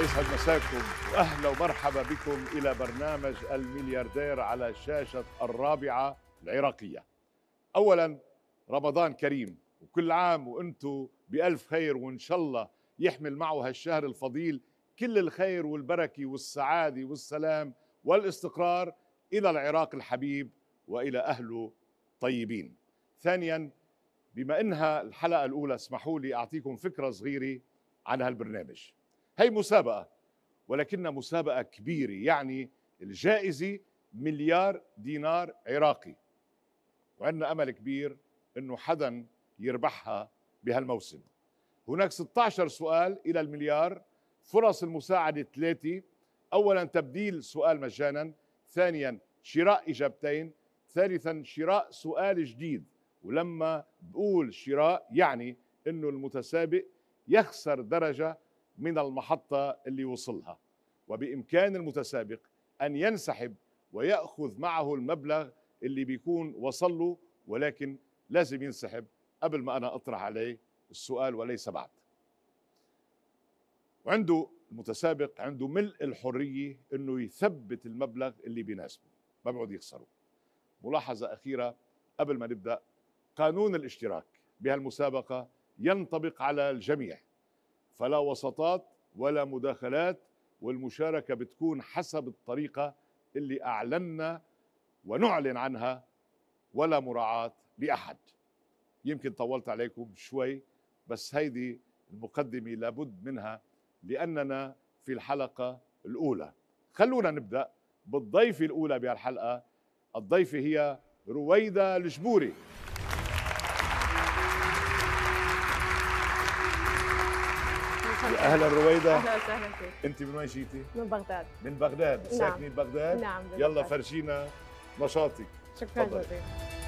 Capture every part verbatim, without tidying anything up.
يسعد مساكم واهلا ومرحبا بكم الى برنامج الملياردير على شاشه الرابعه العراقيه. اولا رمضان كريم وكل عام وانتم بالف خير، وان شاء الله يحمل معه هالشهر الفضيل كل الخير والبركه والسعاده والسلام والاستقرار الى العراق الحبيب والى اهله طيبين. ثانيا، بما انها الحلقه الاولى اسمحوا لي اعطيكم فكره صغيره عن هالبرنامج. هي مسابقة، ولكنها مسابقة كبيرة، يعني الجائزة مليار دينار عراقي، وعندنا أمل كبير إنه حدا يربحها بهالموسم. هناك ستة عشر سؤال إلى المليار، فرص المساعدة ثلاثة. أولا تبديل سؤال مجانا، ثانيا شراء إجابتين، ثالثا شراء سؤال جديد. ولما بقول شراء يعني إنه المتسابق يخسر درجة من المحطة اللي وصلها، وبإمكان المتسابق أن ينسحب ويأخذ معه المبلغ اللي بيكون وصل له، ولكن لازم ينسحب قبل ما أنا أطرح عليه السؤال وليس بعد. وعنده المتسابق عنده ملء الحرية أنه يثبت المبلغ اللي بيناسبه، ما بيقعد يخسره. ملاحظة أخيرة قبل ما نبدأ، قانون الاشتراك بهالمسابقة ينطبق على الجميع، فلا وسطات ولا مداخلات، والمشاركة بتكون حسب الطريقة اللي أعلنا ونعلن عنها، ولا مراعاة لأحد. يمكن طولت عليكم شوي، بس هيدي المقدمة لابد منها لأننا في الحلقة الأولى. خلونا نبدأ بالضيفة الأولى بهالحلقة. الضيفة هي رويدة الجبوري. اهلا رويدة. اهلا وسهلا فيك. انت من وين جيتي؟ من بغداد. من بغداد، نعم. ساكنة ببغداد؟ نعم ببغداد. يلا فرجينا نشاطك. شكرا تفضل. جزيلا.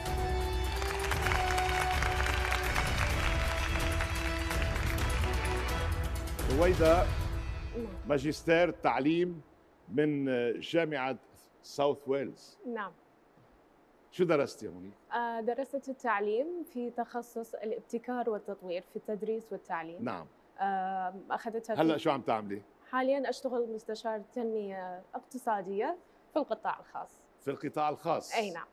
رويدة نعم. ماجستير تعليم من جامعة ساوث ويلز. نعم. شو درستي هونيك؟ آه، درست التعليم في تخصص الابتكار والتطوير في التدريس والتعليم. نعم. آه، اخذتها في- هلا شو عم تعملي؟ حاليا اشتغل مستشار تنمية اقتصادية في القطاع الخاص. في القطاع الخاص. اي نعم.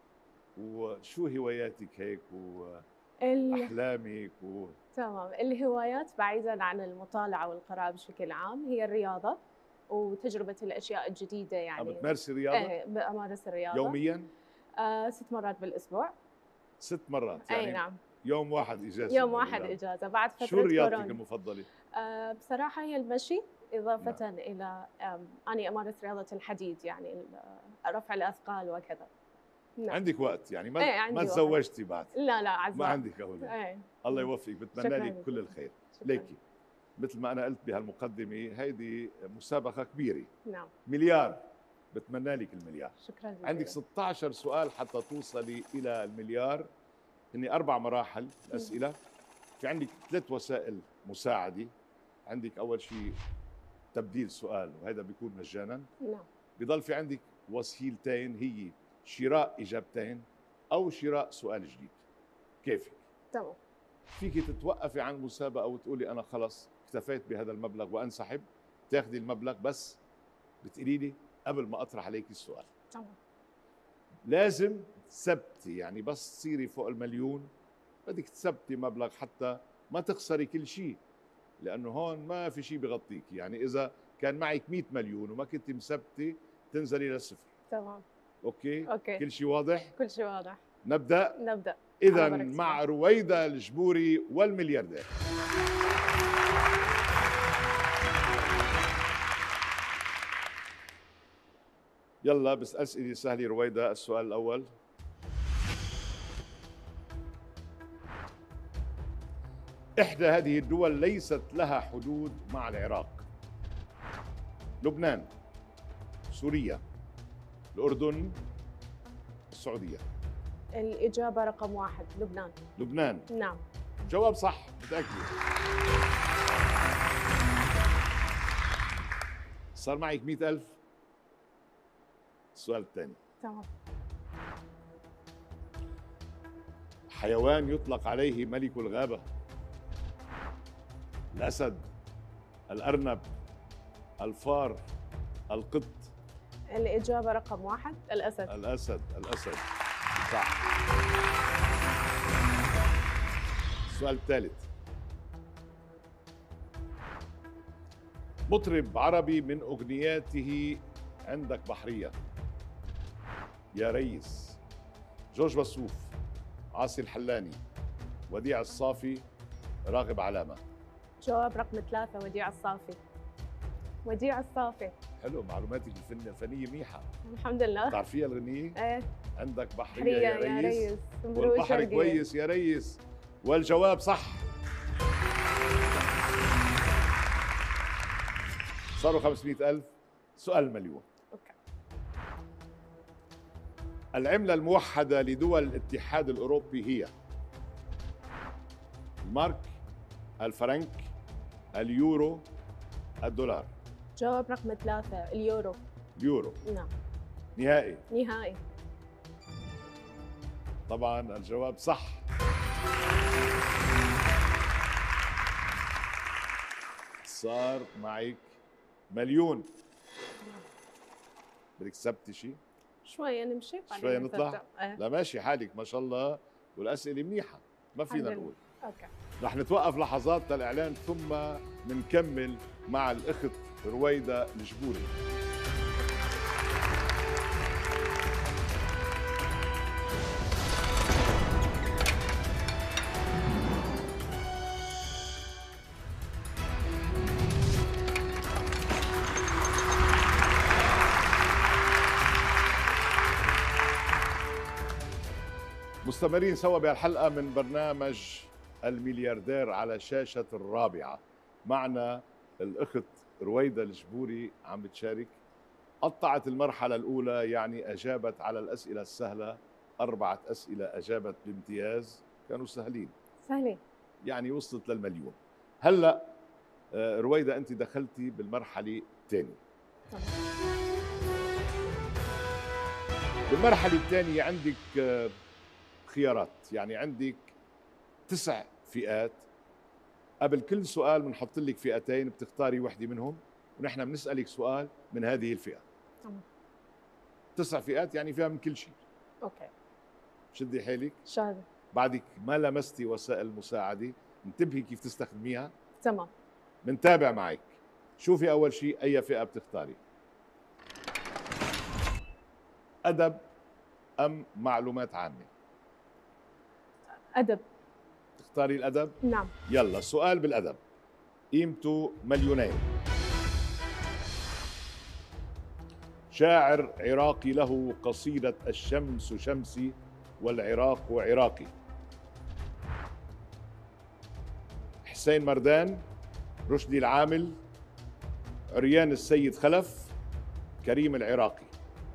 وشو هواياتك هيك ال... واحلامك و... تمام. الهوايات بعيدا عن المطالعة والقراءة بشكل عام هي الرياضة وتجربة الاشياء الجديدة، عم يعني بتمارسي رياضة؟ ايه بمارس الرياضة يوميا؟ آه، ست مرات بالاسبوع. ست مرات يعني؟ اي نعم. يوم واحد اجازة؟ يوم واحد اجازة بعد فترة شو رياضتك كورونا. المفضلة؟ آه، بصراحة هي المشي، إضافة نعم. إلى آم، أنا أمارس رياضة الحديد، يعني ال- رفع الأثقال وكذا. نعم. عندك وقت يعني؟ ما إيه، عندي ما وقت. تزوجتي بعد؟ لا لا عزام. ما عندك أولاد؟ ايه. الله يوفقك، بتمنى شكراً لك كل جزيلاً. الخير. شكراً. ليكي مثل ما أنا قلت بهالمقدمة، هيدي مسابقة كبيرة، نعم. مليار، بتمنى لك المليار. شكرا جزيلا. عندك ستة عشر سؤال حتى توصلي إلى المليار. هني أربع مراحل الأسئلة. في عندك ثلاث وسائل مساعدة. عندك أول شيء تبديل سؤال، وهذا بيكون مجانا. نعم. بضل في عندك وسيلتين، هي شراء إجابتين أو شراء سؤال جديد. كيفك؟ تمام. فيك تتوقفي عن المسابقة وتقولي أنا خلص اكتفيت بهذا المبلغ وأنسحب، تاخذي المبلغ، بس بتقولي لي قبل ما أطرح عليك السؤال. تمام. لازم تثبتي، يعني بس تصيري فوق المليون بدك تثبتي مبلغ حتى ما تخسري كل شيء، لأنه هون ما في شيء بغطيك. يعني إذا كان معك مئة مليون وما كنت مثبتي تنزلي للصفر. تمام. أوكي؟ أوكي. كل شيء واضح؟ كل شيء واضح. نبدأ؟ نبدأ. إذا على بركة مع الله. رويدة الجبوري والملياردير. يلا بس أسئلة سهلة رويدة. السؤال الأول: إحدى هذه الدول ليست لها حدود مع العراق. لبنان، سوريا، الأردن، السعودية. الإجابة رقم واحد لبنان. لبنان. نعم. جواب صح، متأكد. صار معك مئة ألف. السؤال الثاني: تمام. حيوان يطلق عليه ملك الغابة. الأسد، الأرنب، الفار، القط؟ الإجابة رقم واحد الأسد. الأسد، الأسد صح. السؤال الثالث، مطرب عربي من أغنياته عندك بحرية، يا ريس، جورج وسوف، عاصي الحلاني، وديع الصافي، راغب علامة؟ جواب رقم ثلاثة وديع الصافي. وديع الصافي. حلو، معلوماتك الفن الفنية منيحة. الحمد لله. بتعرفيها الغنية؟ ايه. عندك بحرية بحرية يا يا ريس، ريس، والبحر شرقية. كويس يا ريس، والجواب صح. صاروا خمسمئة ألف. سؤال مليون. أوكي. العملة الموحدة لدول الاتحاد الأوروبي هي المارك، الفرنك، اليورو، الدولار؟ جواب رقم ثلاثة اليورو. اليورو. نعم. نهائي؟ نهائي. طبعا الجواب صح. صار معك مليون. بدك تثبتي شيء؟ شوية نمشي بعدين شوية نطلع؟ نبدأ. ايه. لا ماشي حالك ما شاء الله، والأسئلة منيحة، ما فينا الحمد لله. نقول. اوكي. رح نتوقف لحظات للإعلان ثم منكمل مع الأخت رويدة الجبوري. مستمرين سوا بهالحلقة من برنامج الملياردير على شاشة الرابعة. معنا الأخت رويدة الجبوري عم بتشارك. قطعت المرحلة الأولى، يعني أجابت على الأسئلة السهلة، أربعة أسئلة أجابت بامتياز، كانوا سهلين، سهلين، يعني وصلت للمليون. هلأ آه، رويدة أنت دخلتي بالمرحلة الثانية. بالمرحلة الثانية عندك آه، خيارات، يعني عندك تسع فئات. قبل كل سؤال بنحط لك فئتين، بتختاري وحده منهم ونحن بنسألك سؤال من هذه الفئة. تمام. تسع فئات يعني فيها من كل شيء. اوكي. شدي حيلك. شاذ. بعدك ما لمستي وسائل المساعدة، انتبهي كيف تستخدميها. تمام. بنتابع معك. شوفي أول شيء أي فئة بتختاري، أدب أم معلومات عامة؟ أدب. تختاري الأدب؟ نعم. يلا سؤال بالأدب، قيمته مليونين. شاعر عراقي له قصيدة الشمس شمسي والعراق عراقي. حسين مردان، رشدي العامل، عريان السيد خلف، كريم العراقي؟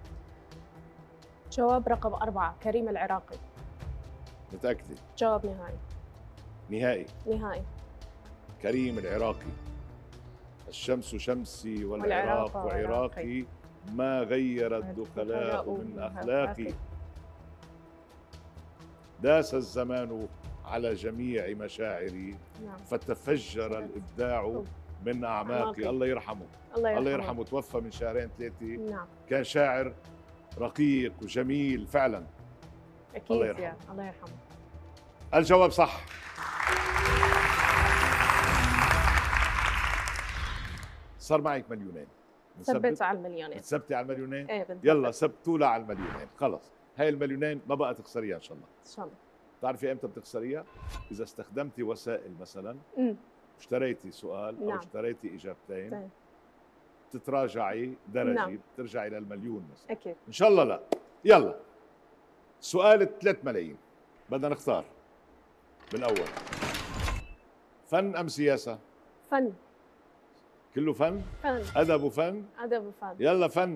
جواب رقم أربعة كريم العراقي. متأكدة؟ جواب نهائي. نهائي؟ نهائي. كريم العراقي. الشمس شمسي والعراق والعراق عراقي، ما غير الدخلاء من أخلاقي. داس الزمان على جميع مشاعري، نعم. فتفجر الإبداع من أعماقي. أعماقي. الله يرحمه. الله يرحمه. الله يرحمه، توفى من شهرين ثلاثة. نعم. كان شاعر رقيق وجميل فعلا. أكيد. الله يا يرحمه. الله يرحمه. الجواب صح. صار معك مليونين. ثبت على المليونين. بتثبتي على المليونين؟ ايه بنثبت. يلا ثبتوا لها على المليونين، خلص هاي المليونين ما بقى تخسريها ان شاء الله. ان شاء الله. بتعرفي امتى بتخسريها؟ اذا استخدمتي وسائل مثلا، امم اشتريتي سؤال او نعم. اشتريتي اجابتين، طيب. تتراجعي درجه، نعم. بترجعي للمليون مثلا. اكيد. ان شاء الله. لا يلا سؤال ثلاث ملايين، بدنا نختار بالاول، فن ام سياسه؟ فن. كله فن؟ فن. ادب وفن؟ أدب وفن. يلا فن.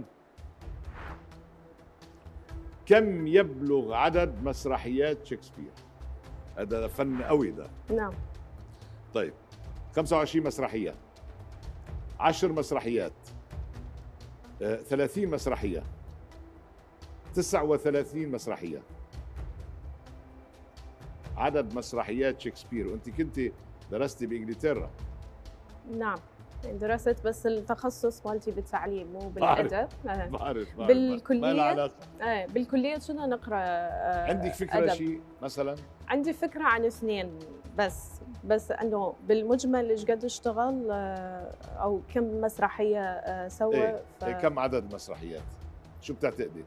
كم يبلغ عدد مسرحيات شكسبير؟ هذا فن قوي ده. نعم. طيب خمسة وعشرين مسرحية، عشر مسرحيات، آه، ثلاثين مسرحية، تسعة وثلاثين مسرحية. عدد مسرحيات شكسبير، وانت كنت درستي بانجلترا. نعم. درست بس التخصص مالتي بالتعليم مو بعرف. بالادب. آه. بعرف بعرف بالكلية- ما لها علاقة. ايه بالكليه كنا نقرا آه، عندك فكرة أدب. شيء مثلا؟ عندي فكره عن اثنين بس بس انه بالمجمل ايش قد اشتغل آه، او كم مسرحيه آه، سوى. إيه. إيه كم عدد مسرحيات؟ شو بتعتقدي؟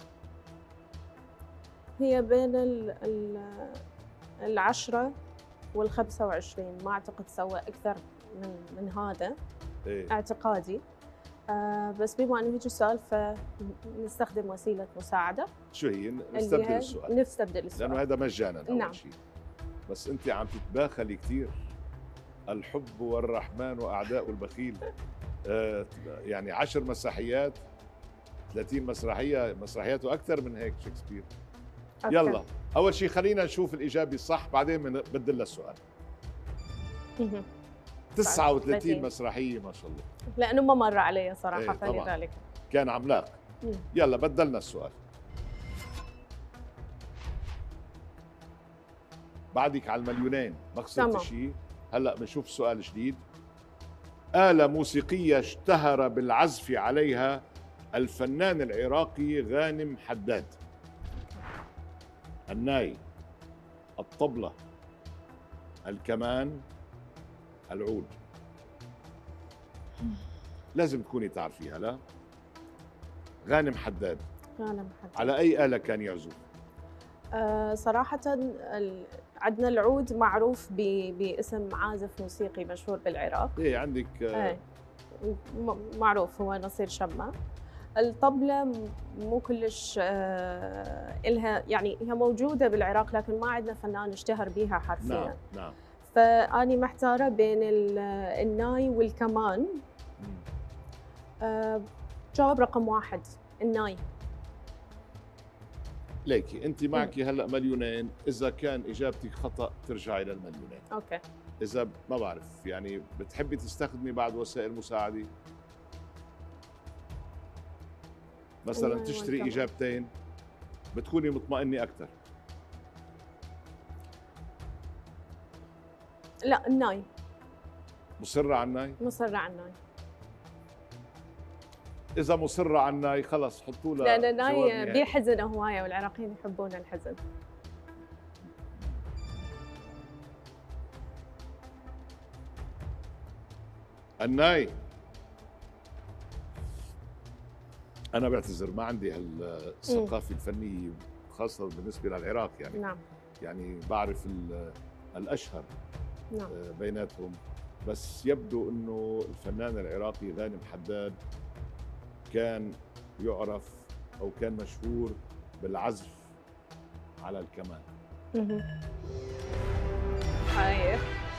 هي بين ال ال العشرة والخمسة وعشرين، ما أعتقد سوى أكثر من من هذا إيه. اعتقادي. آه بس بما أنه هيك السؤال فنستخدم وسيلة مساعدة شو هي؟ اللي نستبدل هي السؤال نستبدل السؤال. لأنه هذا مجانا أول نعم. شيء. بس أنت عم تتباخلي كثير. الحب والرحمن وأعداء البخيل. آه يعني عشر مسرحيات، ثلاثين مسرحية، مسرحياته أكثر من هيك شكسبير. أوكي. يلا أول شيء خلينا نشوف الإجابة الصح بعدين بنبدل لها السؤال. مهم. تسعة وثلاثين ثلاثين. مسرحية ما شاء الله. لأنه ما مر علي صراحة إيه طبعاً. فلذلك. كان عملاق. مم. يلا بدلنا السؤال. بعدك على المليونين ما خسرت تمام. شيء. هلا بنشوف سؤال جديد. آلة موسيقية اشتهر بالعزف عليها الفنان العراقي غانم حداد. الناي، الطبلة، الكمان، العود. لازم تكوني تعرفيها. لا غانم حداد غانم حداد. على أي آلة كان يعزف؟ آه صراحة ال- عندنا العود معروف ب- باسم عازف موسيقي مشهور بالعراق. إيه عندك آه، ايه م- معروف هو نصير شمة. الطبلة م- مو كلش آه إلها، يعني هي موجودة بالعراق لكن ما عندنا فنان اشتهر بيها حرفيا. نعم نعم. فأني محتارة بين ال- الناي والكمان. مم. آه جواب رقم واحد الناي. ليكي انت معك هلا مليونين، اذا كان اجابتك خطا ترجعي للمليونين. اوكي. اذا ما بعرف يعني بتحبي تستخدمي بعد وسائل مساعده مثلا الناي تشتري والكمان. اجابتين بتكوني مطمئنه اكثر؟ لا الناي. مصره على الناي؟ مصرة على الناي. اذا مصره على الناي خلص حطوا لها لأن جواب الناي نهائي. بيحزن هواية والعراقيين يحبون الحزن. الناي. انا بعتذر ما عندي هالثقافه الفنيه خاصه بالنسبه للعراق يعني. نعم. يعني بعرف ال- الاشهر نعم. بيناتهم، بس يبدو انه الفنان العراقي غانم حداد كان يعرف او كان مشهور بالعزف على الكمان. مهم. هاي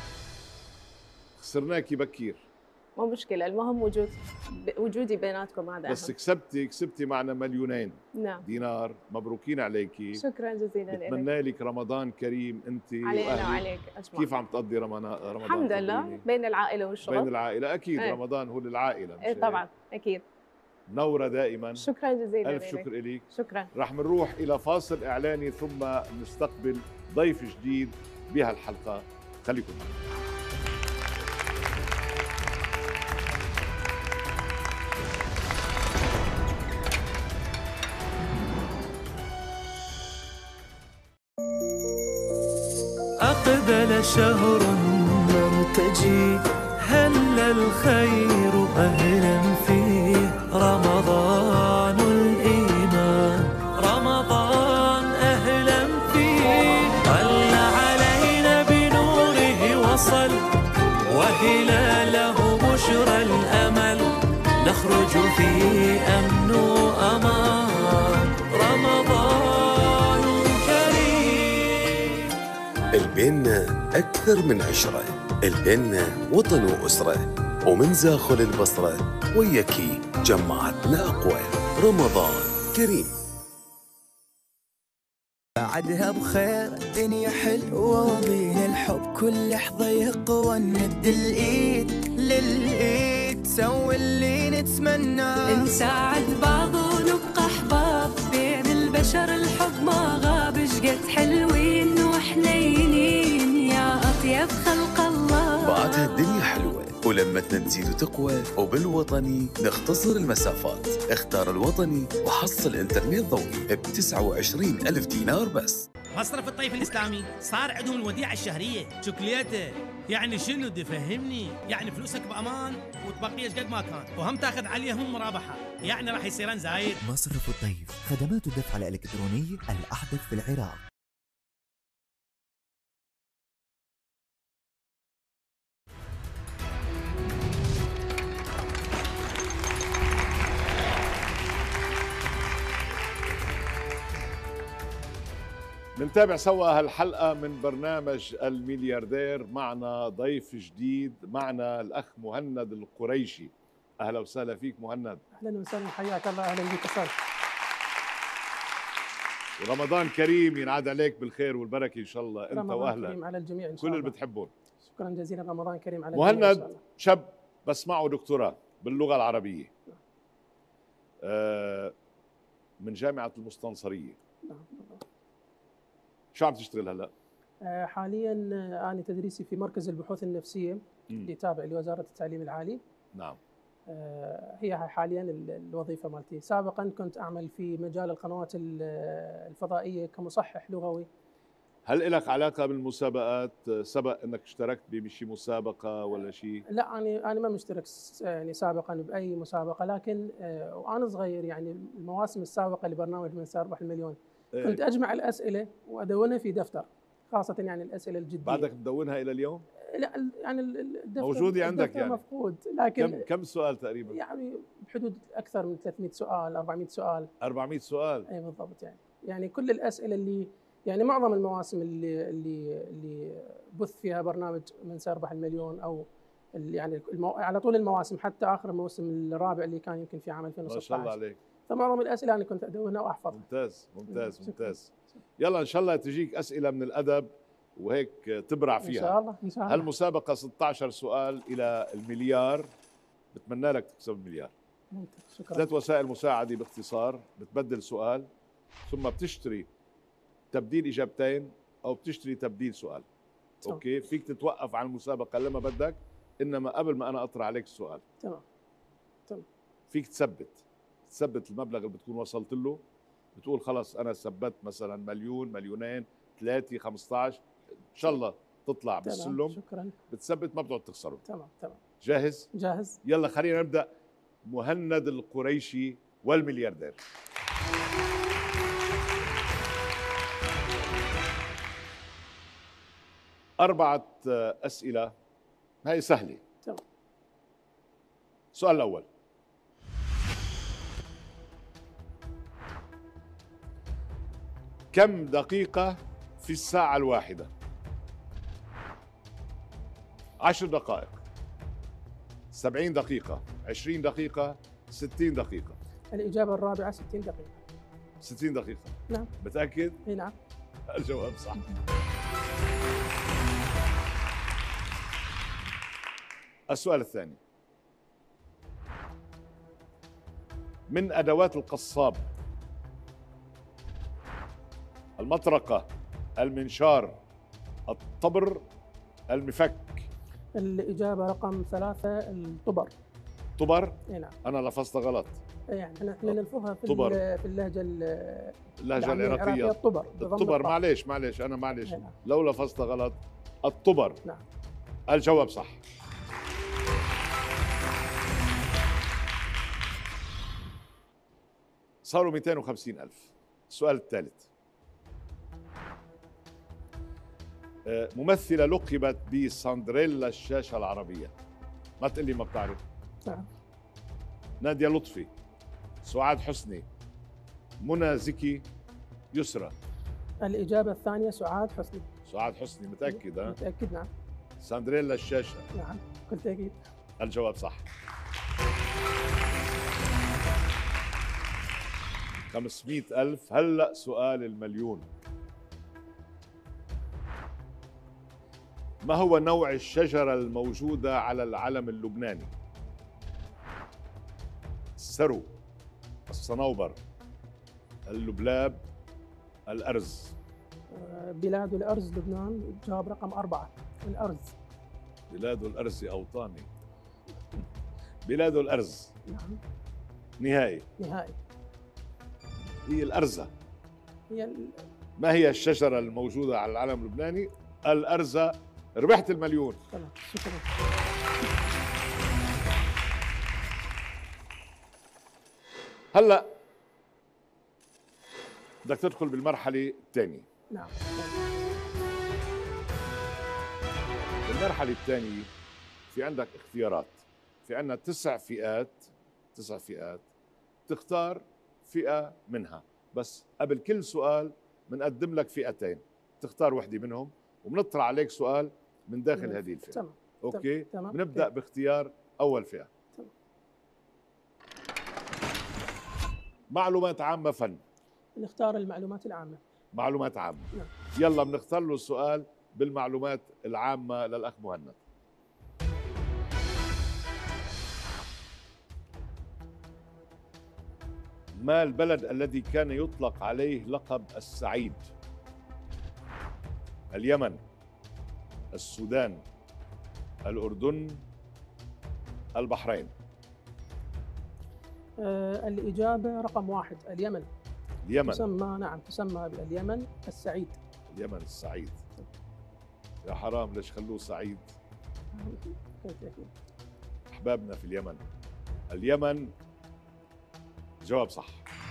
خسرناكي بكير مو مشكلة، المهم وجود ب- وجودي بيناتكم هذا بس أهم. كسبتي كسبتي معنا مليونين نعم. دينار. مبروكين عليكي. شكرا جزيلا لك. بتمنى لك رمضان كريم انت علينا واهلك. وعليك أجمع. كيف عم تقضي رمضان؟ رمضان الحمد لله خبريني. بين العائلة والشغل. بين العائله اكيد. ايه. رمضان هو للعائله مش ايه هيك؟ طبعا أكيد. منوره دائما. شكرا جزيلا الف لك. شكر لك. شكرا. رح منروح الى فاصل اعلاني ثم نستقبل ضيف جديد بهالحلقه. خليكم معنا. أقبل شهر مرتجي هل الخير أهلا فيه رمضان الإيمان رمضان أهلا فيه طل علينا بنوره وصل وهلاله بشرى الأمل نخرج فيه أمن وأمان رمضان كريم. البينة أكثر من عشرة. البينة وطن وأسرة ومن زاخل البصرة وياكي جمعتنا أقوى. رمضان كريم. بعدها بخير الدنيا حلوة بين الحب كل لحظة يقوى نمد الإيد للإيد سوي اللي نتمناه نساعد بعض ونبقى أحباب بين البشر الحب ما غاب شقد حلوين وحنينين يا أطيب خلق الله. بعدها الدنيا حلوة ولمتنا تزيد وتقوى، وبالوطني نختصر المسافات. اختار الوطني وحصل انترنت ضوئي ب تسعة وعشرين ألف دينار بس. مصرف الطيف الإسلامي صار عندهم الوديعة الشهرية شوكليته. يعني شنو بدي فهمني؟ يعني فلوسك بأمان وتبقيش قد ما كان، وهم تاخذ عليهم مرابحة، يعني راح يصيرن زايد. مصرف الطيف، خدمات الدفع الإلكتروني الأحدث في العراق. بنتابع سوا هالحلقة من برنامج الملياردير. معنا ضيف جديد، معنا الأخ مهند القريشي. أهلا وسهلا فيك مهند. أهلا وسهلا، حياك الله. أهلا بك أستاذ. رمضان كريم، ينعاد عليك بالخير والبركة إن شاء الله أنت رمضان وأهلك. كريم على الجميع إن شاء كل الله. اللي بتحبون. شكرا جزيلا. رمضان كريم على الجميع إن شاء مهند الله. شاب بس معه دكتوراه باللغة العربية آه من جامعة المستنصرية. نعم. شو عم تشتغل هلا؟ آه، حاليا آه، أنا تدريسي في مركز البحوث النفسية اللي تابع لوزارة التعليم العالي. نعم. آه، هي حاليا ال- الوظيفة مالتي. سابقا كنت أعمل في مجال القنوات ال- الفضائية كمصحح لغوي. هل لك علاقة بالمسابقات؟ سبق انك اشتركت بشي مسابقة ولا شيء؟ لا، أنا أنا ما مشترك س- يعني سابقا بأي مسابقة، لكن آه، وأنا صغير يعني المواسم السابقة لبرنامج من سيربح المليون إيه. كنت أجمع الأسئلة وأدونها في دفتر، خاصة يعني الأسئلة الجدية. بعدك مدونها الى اليوم؟ لا ال- يعني ال- ال- الدفتر موجودة عندك الدفتر يعني؟ مفقود، لكن كم كم سؤال تقريبا؟ يعني بحدود أكثر من ثلاثمئة سؤال، أربعمئة سؤال. أربعمئة سؤال. أي بالضبط. يعني يعني كل الأسئلة اللي يعني معظم المواسم اللي اللي اللي بث فيها برنامج من سيربح المليون، أو ال- يعني المو... على طول المواسم حتى آخر الموسم الرابع اللي كان يمكن في عام ألفين وستة عشر. ما شاء الله عليك. فمعظم الأسئلة أنا كنت أدونها وأحفظها. ممتاز ممتاز شكراً. ممتاز. يلا ان شاء الله تجيك اسئلة من الادب وهيك تبرع إن فيها. شاء الله إن شاء الله. هالمسابقة ستة عشر سؤال الى المليار، بتمنى لك تكسب المليار. ممتاز. شكرا. ثلاث وسائل مساعدة باختصار، بتبدل سؤال ثم بتشتري تبديل إجابتين أو بتشتري تبديل سؤال. تمام. أوكي، فيك تتوقف عن المسابقة لما بدك، إنما قبل ما أنا أطرح عليك السؤال تمام تمام. فيك تثبت تثبت المبلغ اللي بتكون وصلت له، بتقول خلص أنا ثبت مثلا مليون، مليونين، ثلاثة، خمسة عشر، إن شاء الله تطلع تمام. بالسلم. شكرا. بتثبت ما بتقعد تخسره. تمام تمام. جاهز؟ جاهز. يلا خلينا نبدأ. مهند القريشي والملياردير. أربعة أسئلة، هاي سهلة. تمام. السؤال الأول: كم دقيقة في الساعة الواحدة؟ عشر دقائق، سبعين دقيقة، عشرين دقيقة، ستين دقيقة. الإجابة الرابعة ستين دقيقة. ستين دقيقة. نعم. متأكد؟ اي نعم. الجواب صح. السؤال الثاني: من أدوات القصاب المطرقة، المنشار، الطبر، المفك. الإجابة رقم ثلاثة الطبر. طبر؟ اي نعم. أنا لفظت غلط. اي يعني احنا احنا نلفظها في طبر. ال- في اللهجة ال- اللهجة العامية العراقية الطبر. بضم الطبر. الطاء. معليش معليش أنا معليش نعم. لو لفظت غلط. الطبر. نعم. الجواب صح. صاروا مئتين وخمسين ألف. السؤال الثالث: آه، ممثلة لقبت بساندريلا الشاشة العربية. ما تقول لي ما بتعرف. نعم. نادية لطفي، سعاد حسني، منى زكي، يسرى. الإجابة الثانية سعاد حسني. سعاد حسني. متأكد؟ ها؟ متأكد. نعم. ساندريلا الشاشة. نعم قلت أكيد. الجواب صح. خمسمئة ألف. هلأ سؤال المليون: ما هو نوع الشجرة الموجودة على العلم اللبناني؟ السرو، الصنوبر، اللبلاب، الأرز. آه، بلاد الأرز لبنان. جواب رقم أربعة الأرز. بلاد الأرز أوطاني. بلاده الأرز. نعم. نهائي. نهائي. هي الأرزة. هي ال... ما هي الشجرة الموجودة على العلم اللبناني؟ الأرزة. ربحت المليون. تمام، شكرا. هلا بدك تدخل بالمرحلة الثانية. نعم. بالمرحلة الثانية في عندك اختيارات، في عندنا تسع فئات، تسع فئات تختار فئة منها، بس قبل كل سؤال بنقدم لك فئتين، تختار وحدة منهم وبنطرح عليك سؤال من داخل هذه الفئة. تمام. اوكي؟ تمام. بنبدأ باختيار أول فئة. تمام. معلومات عامة فن. نختار المعلومات العامة. معلومات عامة. نعم. يلا بنختار له السؤال بالمعلومات العامة للأخ مهند. ما البلد الذي كان يطلق عليه لقب السعيد؟ اليمن، السودان، الأردن، البحرين. آه الإجابة رقم واحد، اليمن. اليمن. تسمى نعم تسمى باليمن السعيد. اليمن السعيد. يا حرام ليش خلوه سعيد؟ أحبابنا في اليمن. اليمن جواب صح.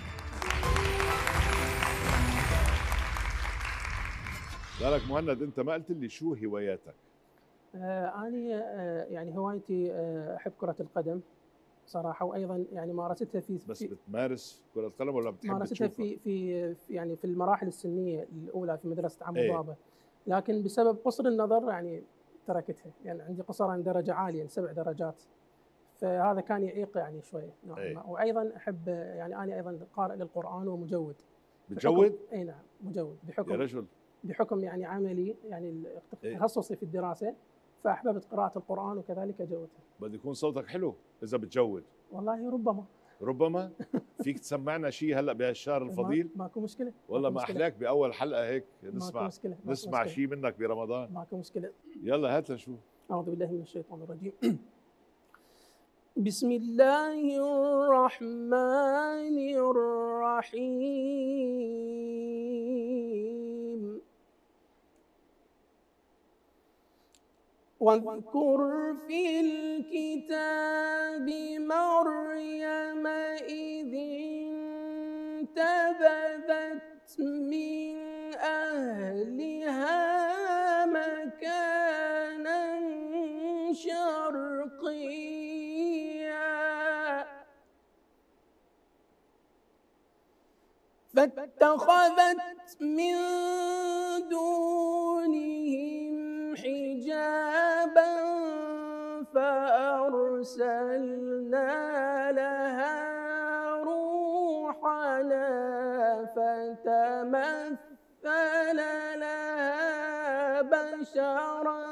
بالك مهند انت ما قلت لي شو هواياتك؟ آه أنا آه يعني هوايتي آه أحب كرة القدم صراحة، وأيضا يعني مارستها في بس في بتمارس كرة قدم ولا بتحب مارستها تشوفها؟ في في في- يعني في المراحل السنية الأولى في مدرسة عمو إيه. بابا، لكن بسبب قصر النظر يعني تركتها، يعني عندي قصر عن درجة عالية سبع درجات، فهذا كان يعيق يعني شوية نوعا إيه. ما. وأيضا أحب يعني أنا أيضا قارئ للقرآن ومجود. بتجود؟ أي نعم مجود بحكم يا رجل بحكم يعني عملي يعني إيه. تخصصي في الدراسة، فأحببت قراءة القرآن وكذلك جودته. بده يكون صوتك حلو إذا بتجود. والله ربما. ربما. فيك تسمعنا شيء هلا بهالشهر الفضيل؟ ما- ماكو مشكلة. والله ماكو ما مشكلة. أحلاك بأول حلقة هيك ماكو نسمع مشكلة. ماكو نسمع مشكلة. شيء منك برمضان. ماكو مشكلة. يلا هات لنشوف. أعوذ بالله من الشيطان الرجيم. بسم الله الرحمن الرحيم. واذكر في الكتاب مريم إذ انتبذت من أهلها مكانا شرقيا فاتخذت من دونهم حجابا فأرسلنا لها روحنا فتمثل لها بشرا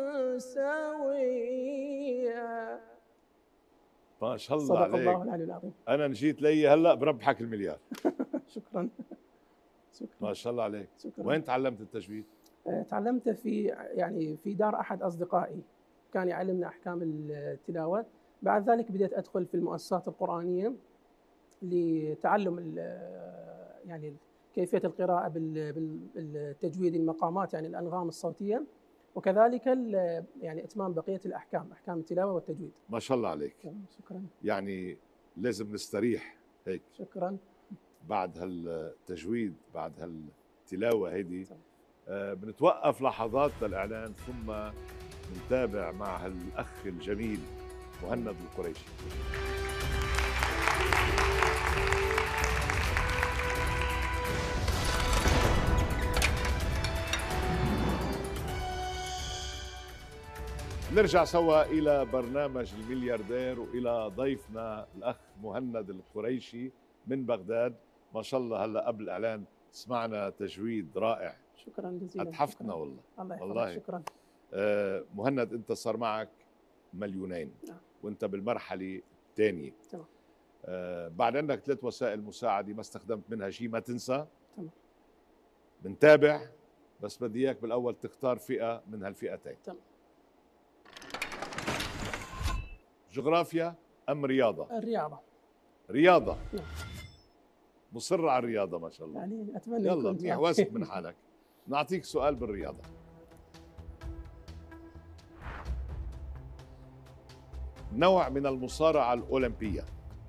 سويا. ما شاء الله صدق عليك. الله العلي العظيم. أنا نجيت لي هلا بربحك المليار. شكرا. شكرا. ما شاء الله عليك. شكرا. وين تعلمت التجويد؟ آه، تعلمت في يعني في دار احد اصدقائي، كان يعلمنا احكام التلاوه. بعد ذلك بديت ادخل في المؤسسات القرانيه لتعلم ال- يعني كيفيه القراءه بال- بالتجويد، المقامات يعني الانغام الصوتيه، وكذلك ال- يعني اتمام بقيه الاحكام، احكام التلاوه والتجويد. ما شاء الله عليك. شكرا. يعني لازم نستريح هيك شكرا. بعد هالتجويد، بعد هالتلاوه هيدي. آه بنتوقف لحظات للاعلان ثم نتابع مع هالاخ الجميل مهند القريشي. نرجع سوا إلى برنامج الملياردير وإلى ضيفنا الأخ مهند القريشي من بغداد. ما شاء الله هلا قبل الإعلان سمعنا تجويد رائع. شكرا جزيلا. أتحفتنا شكراً. والله. الله يحفظك. والله. شكرا. آه مهند أنت صار معك مليونين. نعم. وأنت بالمرحلة الثانية. تمام. آه بعد عندك ثلاث وسائل مساعدة ما استخدمت منها شيء، ما تنسى. تمام. بنتابع، بس بدي إياك بالأول تختار فئة من هالفئتين. تمام. جغرافيا ام رياضه؟ الرياضه. رياضه. نعم. مصر على الرياضه ما شاء الله. يعني اتمنى يلا يكون منيح، واثق من حالك. نعطيك سؤال بالرياضه. نوع من المصارعه الاولمبيه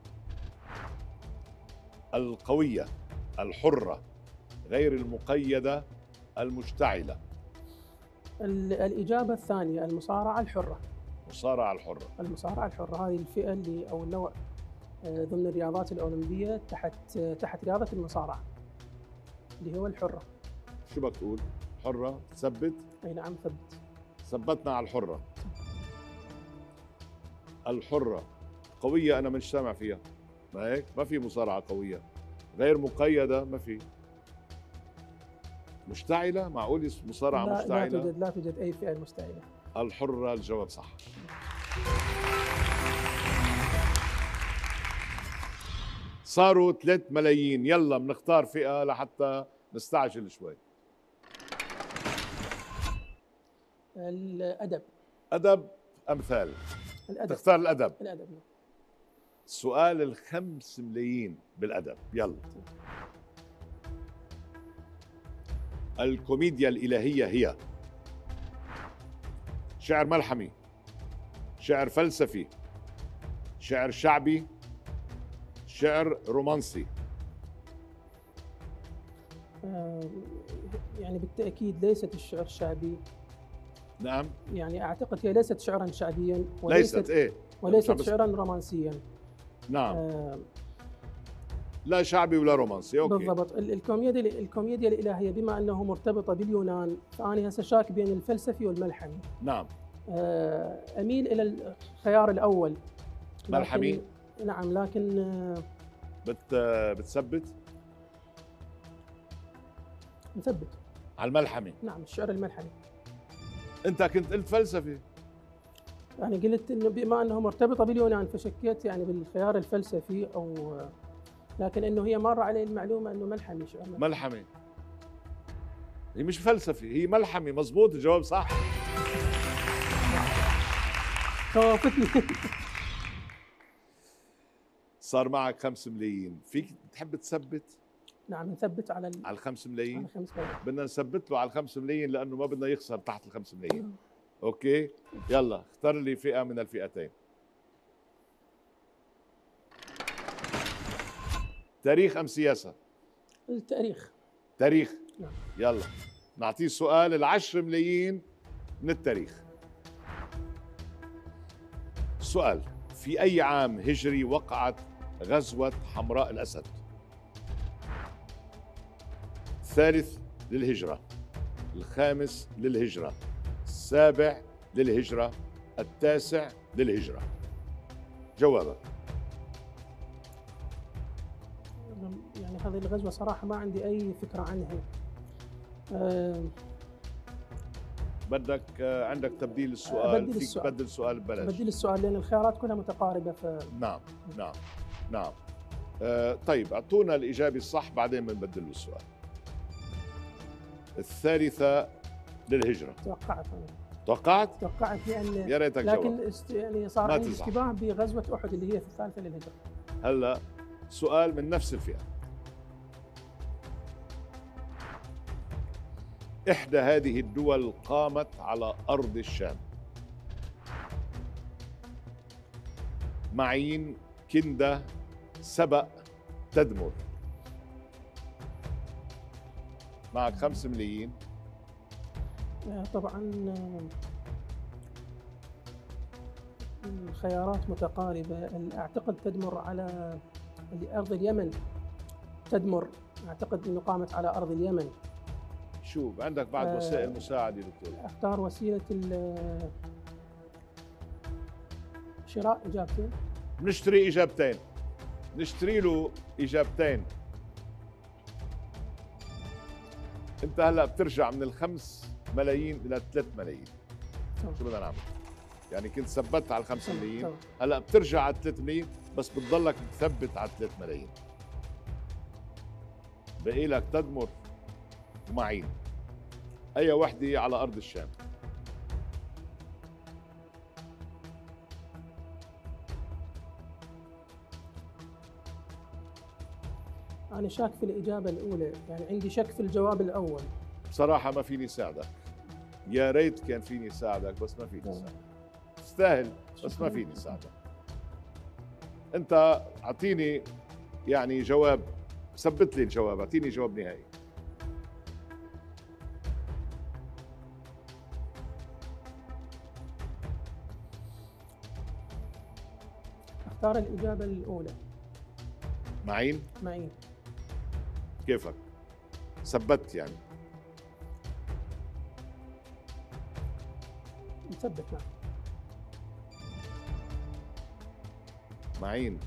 القويه الحره غير المقيده المشتعله. ال- الاجابه الثانيه، المصارعه الحره. مصارعه الحره. المصارعه الحره هذه الفئه اللي او النوع آه، ضمن الرياضات الاولمبيه تحت آه، تحت رياضه المصارعه اللي هو الحره. شو بدك تقول؟ حره تثبت؟ اي نعم ثبت. ثبتنا على الحره. الحره قويه، انا مش سامع فيها. ما هيك؟ ما في مصارعه قويه. غير مقيده ما في. مشتعله؟ معقول مصارعه لا, مشتعله؟ لا توجد لا توجد اي فئه مشتعله. الحره الجواب صح. صاروا ثلاثة ملايين. يلا بنختار فئه لحتى نستعجل شوي. الادب. ادب امثال. الادب. تختار الادب. الادب. نعم. سؤال الخمس ملايين بالادب. يلا. الكوميديا الالهيه هي شعر ملحمي، شعر فلسفي، شعر شعبي، شعر رومانسي. آه، يعني بالتاكيد ليست الشعر الشعبي. نعم. يعني اعتقد هي ليست شعرا شعبيا ليست ايه وليست شعرا رومانسيا. نعم. آه لا شعبي ولا رومانسي. اوكي بالضبط. ال- الكوميديا الكوميديا الالهيه بما انه مرتبطه باليونان، فانا هسه شاك بين الفلسفي والملحمي. نعم. آه اميل الى الخيار الاول. لكن- ملحمي. نعم لكن آه بت بتثبت مثبت على الملحمي. نعم الشعر الملحمي. انت كنت قلت فلسفي. يعني قلت انه بما انه مرتبطه باليونان فشكيت يعني بالخيار الفلسفي او لكن انه هي مر علي المعلومه انه ملحمي شعر ملحمي. ملحمي. هي مش فلسفي، هي ملحمي. مزبوط، الجواب صح. خوفتني. صار معك خمس ملايين. فيك تحب تثبت؟ نعم نثبت على ال... على الخمس ملايين. على خمس ملايين. بدنا نثبت له على الخمس ملايين لانه ما بدنا يخسر تحت الخمس ملايين. اوكي يلا اختار لي فئه من الفئتين. تاريخ ام سياسه؟ التاريخ. تاريخ. نعم. يلا نعطيه سؤال العشر ملايين من التاريخ. السؤال: في أي عام هجري وقعت غزوة حمراء الأسد؟ الثالث للهجرة، الخامس للهجرة، السابع للهجرة، التاسع للهجرة. جوابك. يعني هذه الغزوة صراحة ما عندي أي فكرة عنها. أه بدك آه، عندك تبديل السؤال؟ أبدل فيك السؤال. تبدل السؤال ببلاش. بديل السؤال لأن الخيارات كلها متقاربة. ف نعم نعم نعم. آه طيب اعطونا الإجابة الصح بعدين بنبدل له السؤال. الثالثة للهجرة. توقعت أنا. توقعت؟ توقعت لأن يا ريتك لكن جاوبت. است... يعني صار ما عندي تزعل. اشتباه بغزوة أحد اللي هي في الثالثة للهجرة. هلا سؤال من نفس الفئة. إحدى هذه الدول قامت على أرض الشام. معين، كندة، سبأ، تدمر. معك خمس ملايين. آه، طبعا آه، الخيارات متقاربة. أعتقد تدمر على أرض اليمن. تدمر أعتقد أنه قامت على أرض اليمن. شو عندك بعد آه، وسائل مساعدة دكتور؟ أختار وسيلة ال- شراء إجابتين. بنشتري إجابتين. نشتري له إجابتين. أنت هلا بترجع من الخمس ملايين إلى ثلاث ملايين. تمام. شو بدنا نعمل؟ يعني كنت ثبت على الخمس تمام، ملايين، تمام. هلا بترجع على ثلاث ملايين بس بتضلك مثبت على ثلاث ملايين. بقي لك تدمر ومعين. أي وحدة على أرض الشام؟ انا شاك في الاجابه الاولى، يعني عندي شك في الجواب الاول. بصراحه ما فيني ساعدك، يا ريت كان فيني ساعدك بس ما فيني ساعدك. تستاهل بس ما فيني ساعدك. انت اعطيني يعني جواب، ثبت لي الجواب، اعطيني جواب نهائي. اختار الاجابه الاولى. معين؟ معين. كيفك؟ ثبت يعني؟ مثبت معك. معين،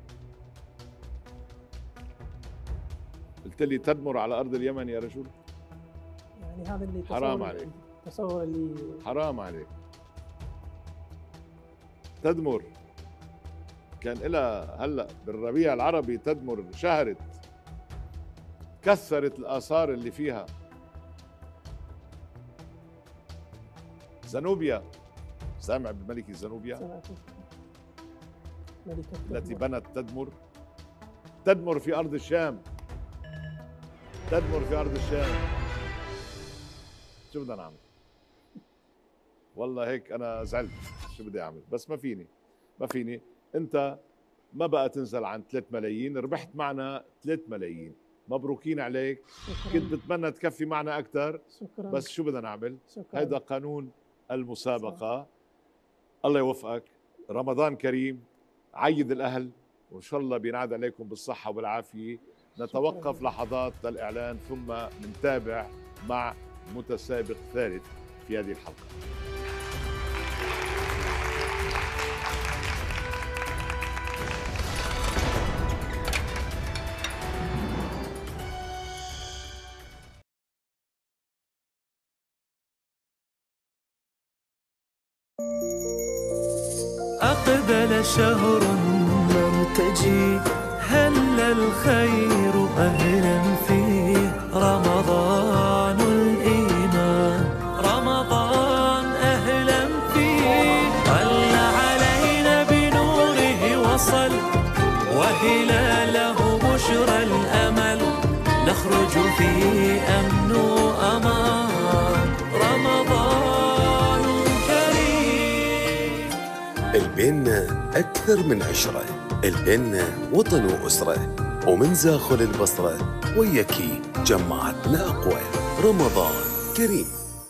قلت لي تدمر على أرض اليمن يا رجل؟ يعني هذا اللي حرام عليك، تصور اللي حرام عليك. تدمر كان لها هلا بالربيع العربي، تدمر شهرت، كثرت الآثار اللي فيها. زنوبيا، سامع بملكة زنوبيا؟ سمعت. ملكة التي تدمر. بنت تدمر، تدمر في أرض الشام، تدمر في أرض الشام. شو بدنا نعمل؟ والله هيك أنا زعلت، شو بدي أعمل؟ بس ما فيني، ما فيني. أنت ما بقى تنزل عن ثلاثة ملايين، ربحت معنا ثلاثة ملايين، مبروكين عليك. شكراً. كنت بتمنى تكفي معنا أكثر، شكرا. بس شو بدنا نعمل؟ شكراً. هيدا قانون المسابقة. صح. الله يوفقك، رمضان كريم، عيد الأهل، وإن شاء الله بينعاد عليكم بالصحة والعافية. نتوقف لحظات للإعلان ثم نتابع مع متسابق ثالث في هذه الحلقة. أقبل شهر مرتجي، هل الخير أهلا فيه، رمضان الإيمان، رمضان أهلا فيه، طل علينا بنوره وصل، وهلاله بشرى الأمل، نخرج فيه أمن وأمان، رمضان كريم. البيننا أكثر من عشرة، البيننا وطن وأسرة، ومن زاخل البصرة وياكي جمعتنا أقوى. رمضان كريم.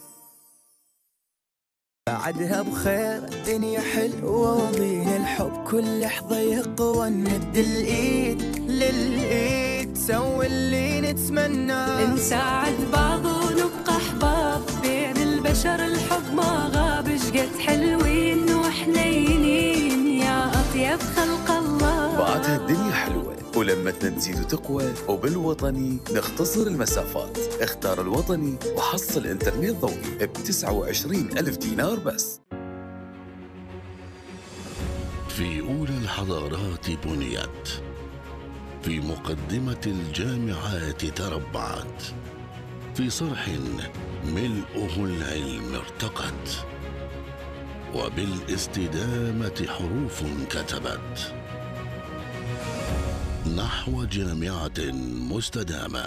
بعدها بخير الدنيا حلوة وبين الحب كل لحظة يقوى، نمد الإيد للإيد سوي اللي نتمناه، نساعد بعض ونبقى أحباب، بين البشر الحب ما غاب، شقد حلوين وحنينين يا أطيب خلق الله. بعدها الدنيا حلوة ولمتنا تزيد وتقوى، وبالوطني نختصر المسافات. اختار الوطني وحصل انترنت ضوئي ب تسعة وعشرين ألف دينار بس. في أولى الحضارات بنيت، في مقدمة الجامعات تربعت، في صرح ملؤه العلم ارتقت، وبالاستدامة حروف كتبت نحو جامعة مستدامة.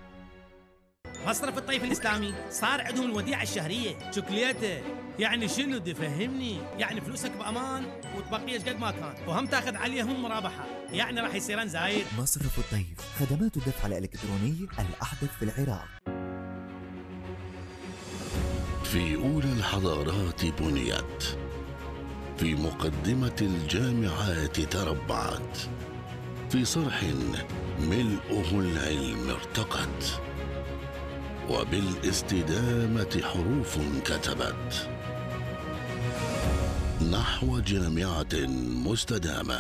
مصرف الطيف الإسلامي صار عندهم الوديعة الشهرية شوكليته. يعني شنو بدي فهمني؟ يعني فلوسك بأمان وتبقيش قد ما كان، وهم تاخذ عليهم مرابحة، يعني راح يصيران زايد. مصرف الطيف، خدمات الدفع الإلكتروني الأحدث في العراق. في أولى الحضارات بنيت، في مقدمة الجامعات تربعت، في صرح ملؤه العلم ارتقت، وبالاستدامة حروف كتبت نحو جامعة مستدامة.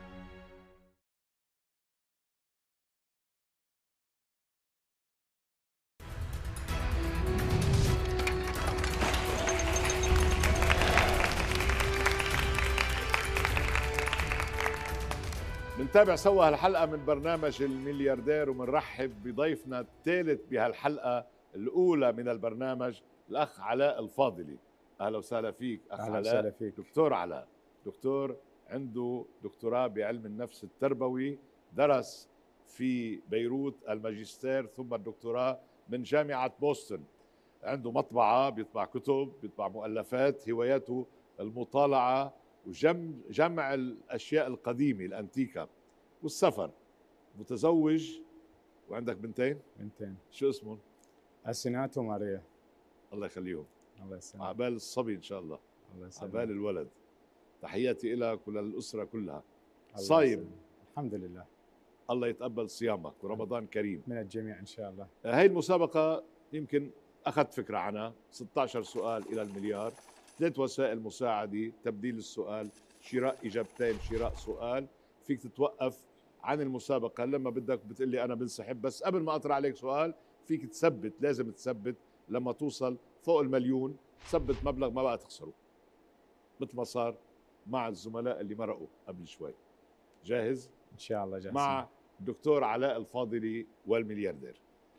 بنتابع سوا هالحلقة من برنامج الملياردير، وبنرحب بضيفنا الثالث بهالحلقة الأولى من البرنامج، الأخ علاء الفاضلي. أهلا وسهلا فيك أخ أهلا علاء. وسهلا فيك. دكتور علاء، دكتور عنده دكتوراه بعلم النفس التربوي، درس في بيروت الماجستير ثم الدكتوراه من جامعة بوسطن. عنده مطبعة بيطبع كتب، بيطبع مؤلفات، هواياته المطالعة وجمع جمع الأشياء القديمة الأنتيكة والسفر. متزوج وعندك بنتين؟ بنتين. شو اسمهم؟ أسينات وماريا. الله يخليهم. الله يسلمك. عبال الصبي إن شاء الله. الله يسلمك. عبال الولد. تحياتي لك وللأسرة كلها. الله صايم؟ يسلمك. الحمد لله. الله يتقبل صيامك ورمضان كريم. من الجميع إن شاء الله. هاي المسابقة يمكن أخذت فكرة عنها، ستة عشر سؤال إلى المليار، ثلاث وسائل مساعدة، تبديل السؤال، شراء إجابتين، شراء سؤال. فيك تتوقف عن المسابقة لما بدك بتقول لي أنا بنسحب، بس قبل ما أطرح عليك سؤال فيك تثبت، لازم تثبت لما توصل فوق المليون، ثبت مبلغ ما بقى تخسره مثل ما صار مع الزملاء اللي مرقوا قبل شوي. جاهز؟ إن شاء الله جاهز. مع الدكتور علاء الفاضلي والملياردير.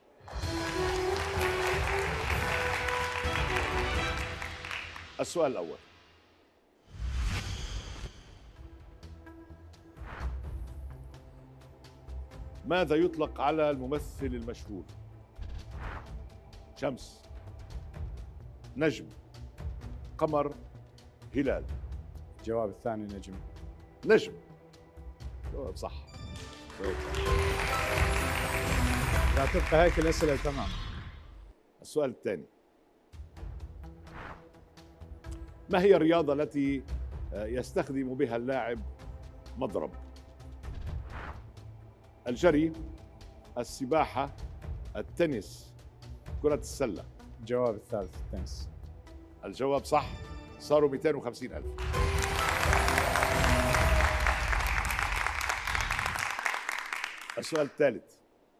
السؤال الأول: ماذا يطلق على الممثل المشهور؟ شمس، نجم، قمر، هلال. الجواب الثاني نجم. نجم. جواب صح. جواب صح. لا تبقى هيك الأسئلة تمام. السؤال الثاني: ما هي الرياضة التي يستخدم بها اللاعب مضرب؟ الجري، السباحة، التنس، كرة السلة. الجواب الثالث التنس. الجواب صح. صاروا مئتين وخمسين ألف. السؤال الثالث: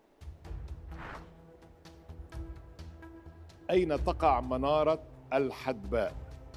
أين تقع منارة الحدباء؟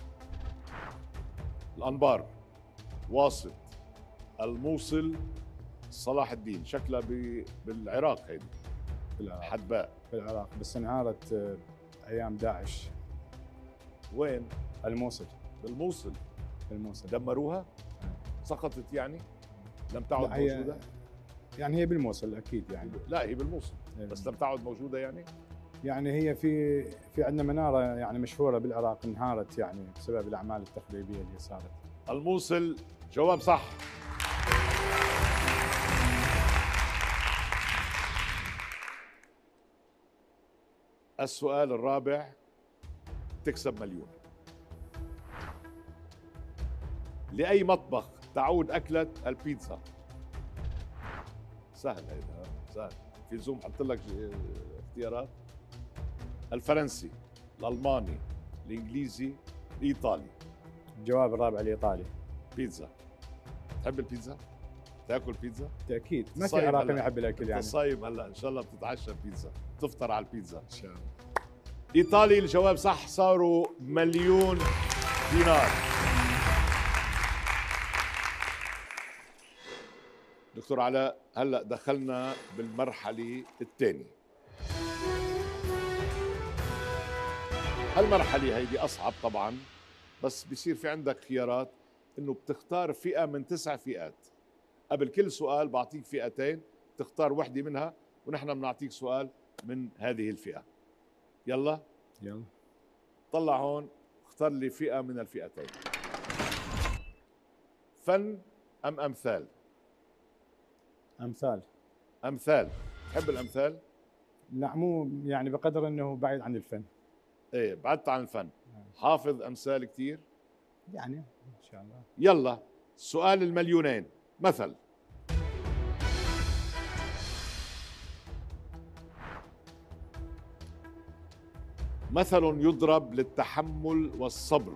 الأنبار، واسط، الموصل، صلاح الدين. شكلها بالعراق هيدي. بالعراق. حدباء بالعراق، بس انهارت أيام داعش. وين؟ الموصل. بالموصل. بالموصل. دمروها؟ سقطت يعني؟ لم تعد لا هي موجودة؟ يعني هي بالموصل أكيد يعني. لا هي بالموصل بس لم تعد موجودة يعني؟ يعني هي في في عندنا منارة يعني مشهورة بالعراق انهارت يعني بسبب الأعمال التخريبية اللي صارت. الموصل. جواب صح. السؤال الرابع: تكسب مليون. لأي مطبخ تعود أكلة البيتزا؟ سهل هيدا، سهل. في زوم حط لك اختيارات: الفرنسي، الألماني، الإنجليزي، الإيطالي. الجواب الرابع الإيطالي. بيتزا. تحب البيتزا؟ تاكل بيتزا؟ أكيد، ما في عراقي ما يحب الأكل يعني. انت صايم هلا، إن شاء الله بتتعشى بيتزا، تفطر على البيتزا إن شاء الله. إيطالي. الجواب صح. صاروا مليون دينار. دكتور علاء، هلا دخلنا بالمرحلة الثانية. هالمرحلة هيدي أصعب طبعا، بس بصير في عندك خيارات إنه بتختار فئة من تسع فئات. قبل كل سؤال بعطيك فئتين، تختار وحدة منها ونحن بنعطيك سؤال من هذه الفئة. يلا يلا طلع هون، اختار لي فئة من الفئتين. فن أم أمثال؟ أمثال. أمثال. تحب الأمثال؟ لا مو يعني بقدر أنه بعيد عن الفن. إيه بعدت عن الفن. حافظ أمثال كتير؟ يعني إن شاء الله. يلا سؤال المليونين. مثل. مثل يضرب للتحمل والصبر.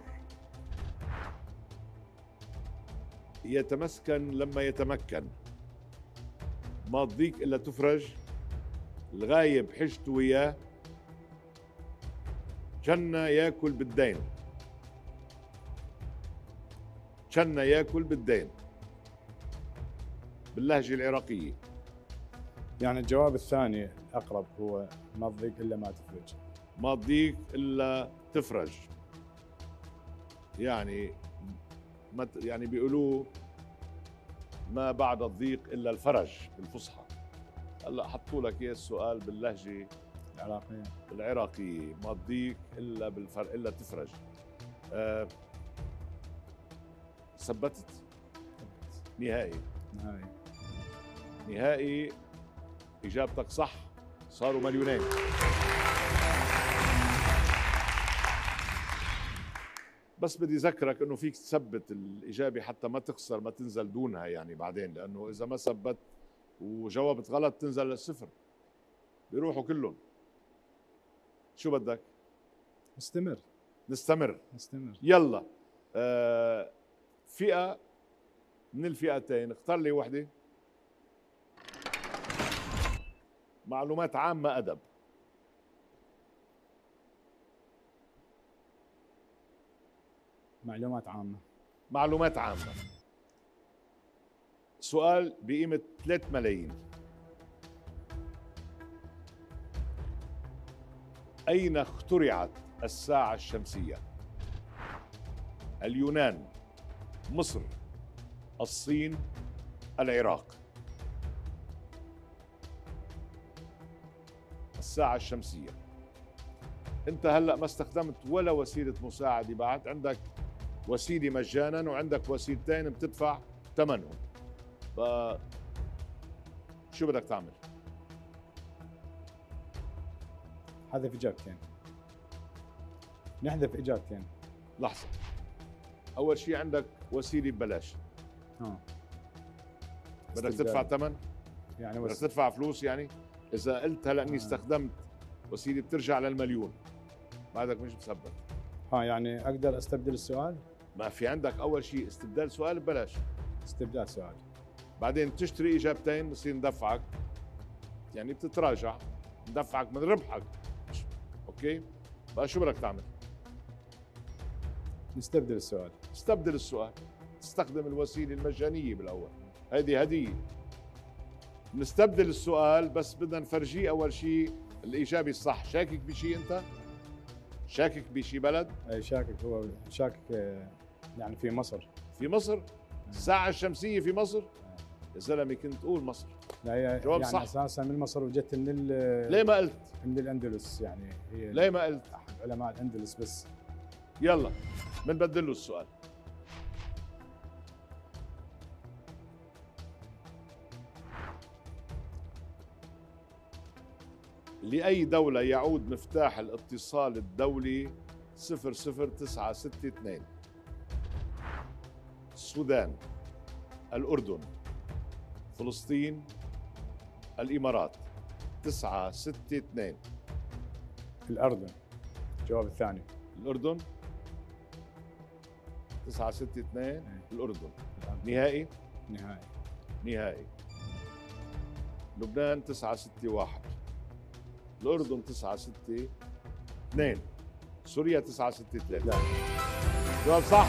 يتمسكن لما يتمكن، ما تضيق إلا تفرج، الغايب حشت وياه، جنة ياكل بالدين. جنة ياكل بالدين باللهجة العراقية. يعني الجواب الثاني أقرب، هو ما تضيق إلا ما تفرج. ما تضيق إلا تفرج، يعني ما يعني بيقولوه ما بعد الضيق إلا الفرج بالفصحى. هلا حطوا لك اياه السؤال باللهجه العراقيه العراقيه، ما تضيق الا بالفرق الا تفرج. أه ثبتت نهائي نهائي نهائي اجابتك صح، صاروا مليونين. بس بدي اذكرك انه فيك تثبت الاجابه حتى ما تخسر، ما تنزل دونها يعني بعدين، لانه اذا ما ثبت وجاوبت غلط تنزل للصفر، بيروحوا كلهم. شو بدك؟ نستمر نستمر نستمر يلا. آه فئه من الفئتين، اختار لي وحده. معلومات عامه ادب. معلومات عامه معلومات عامه. سؤال بقيمه ثلاثة ملايين. أين اخترعت الساعة الشمسية؟ اليونان، مصر، الصين، العراق. الساعة الشمسية. أنت هلأ ما استخدمت ولا وسيلة مساعدة بعد، عندك وسيلة مجانا وعندك وسيلتين بتدفع ثمنهم. ف شو بدك تعمل؟ حذف اجابتين. نحذف اجابتين. لحظة. أول شيء عندك وسيلة ببلاش. اه بدك تدفع ثمن؟ يعني بدك وس... تدفع فلوس يعني؟ إذا قلت هلا إني آه. استخدمت وسيلة بترجع للمليون، بعدك مش مثبت. ها يعني اقدر استبدل السؤال؟ ما في عندك أول شيء استبدال سؤال ببلاش. استبدال سؤال. بعدين تشتري إجابتين بصير ندفعك، يعني بتتراجع، ندفعك من ربحك. أوكي؟ بقى شو بدك تعمل؟ نستبدل السؤال. استبدل السؤال. تستخدم الوسيلة المجانية بالأول، هذه هدية. نستبدل السؤال بس بدنا نفرجيه أول شيء الإجابة الصح. شاكك بشيء أنت؟ شاكك بشيء بلد؟ اي شاكك، هو شاكك آه، يعني في مصر. في مصر؟ الساعة الشمسية في مصر؟ يا زلمة كنت تقول مصر. لا هي جواب يعني صح. اساسا من مصر وجدت من ال ليه ما قلت؟ من الاندلس، يعني هي ليه ما قلت؟ احد علماء الاندلس بس. يلا بنبدل له السؤال. لأي دولة يعود مفتاح الاتصال الدولي صفر صفر تسعة ستة اثنين؟ السودان، الأردن، فلسطين، الإمارات. تسعة ستة اثنين. الاردن. الجواب الثاني. الأردن. تسعة ستة اثنين. الأردن. الأردن. نهائي؟ نهائي. نهائي. لبنان تسعة ستة واحد. الأردن تسعة ستة اثنين. سوريا تسعة ستة ثلاثة. لا. جواب صح.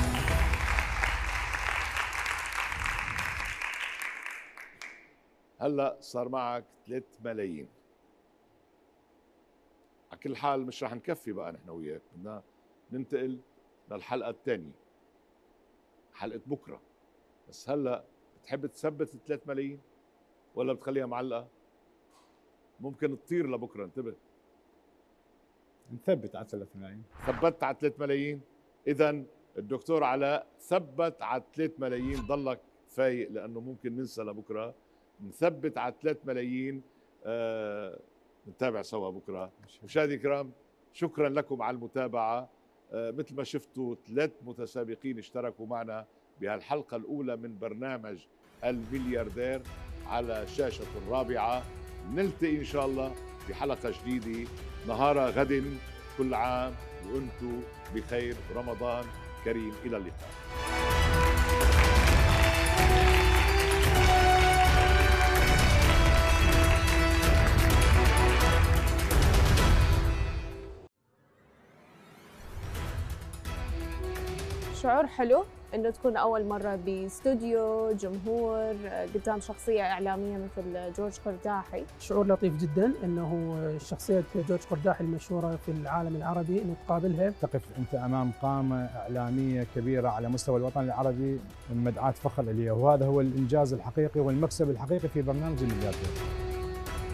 هلا صار معك ثلاثة ملايين. على كل حال مش رح نكفي بقى نحن وياك، بدنا ننتقل للحلقة الثانية، حلقة بكرة. بس هلا بتحب تثبت ثلاثة ملايين ولا بتخليها معلقة؟ ممكن تطير لبكرة، انتبه. نثبت على ثلاثة ملايين. ثبتت على ثلاثة ملايين، إذا الدكتور علاء ثبت على ثلاثة ملايين، ضلك فايق لأنه ممكن ننسى لبكرة. نثبت على ثلاثة ملايين. آه نتابع سوا بكرة. مشاهدي الكرام، شكرا لكم على المتابعة. آه مثل ما شفتوا ثلاث متسابقين اشتركوا معنا بهالحلقة الأولى من برنامج الملياردير على شاشة الرابعة. نلتقي إن شاء الله في حلقة جديدة نهار غد. كل عام وأنتم بخير، رمضان كريم. إلى اللقاء. شعور حلو انه تكون اول مره باستوديو جمهور قدام شخصيه اعلاميه مثل جورج قرداحي. شعور لطيف جدا انه شخصيه جورج قرداحي المشهوره في العالم العربي انه تقابلها. تقف انت امام قامه اعلاميه كبيره على مستوى الوطن العربي، مدعاة فخر الي، وهذا هو الانجاز الحقيقي والمكسب الحقيقي في برنامج الملياردير.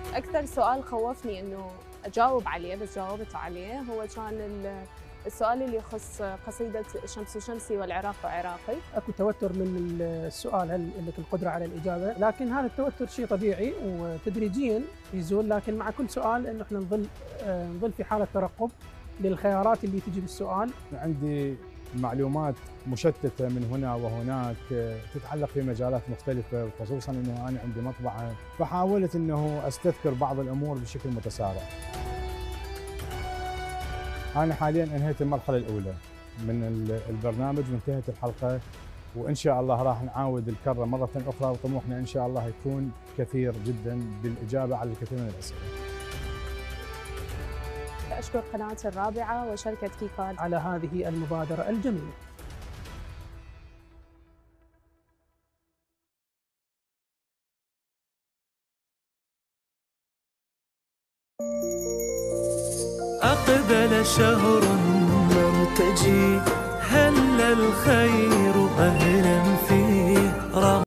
أكثر سؤال خوفني إنه أجاوب عليه بس جاوبت عليه هو كان السؤال اللي يخص قصيدة شمس شمسي والعراق عراقي. اكو توتر من السؤال، هل لك القدرة على الإجابة؟ لكن هذا التوتر شيء طبيعي وتدريجيا يزول، لكن مع كل سؤال إنه احنا نظل نظل في حالة ترقب للخيارات اللي تجي بالسؤال. عندي معلومات مشتتة من هنا وهناك تتعلق في مجالات مختلفة، خصوصا انه انا عندي مطبعة، فحاولت انه استذكر بعض الامور بشكل متسارع. انا حاليا انهيت المرحلة الاولى من البرنامج وانتهت الحلقة، وان شاء الله راح نعاود الكرة مرة اخرى، وطموحنا ان شاء الله يكون كثير جدا بالاجابة على الكثير من الاسئلة. أشكر قناة الرابعة وشركة كيكاد على هذه المبادرة الجميلة. أقبل شهر مرتجي هل الخير أهلا فيه.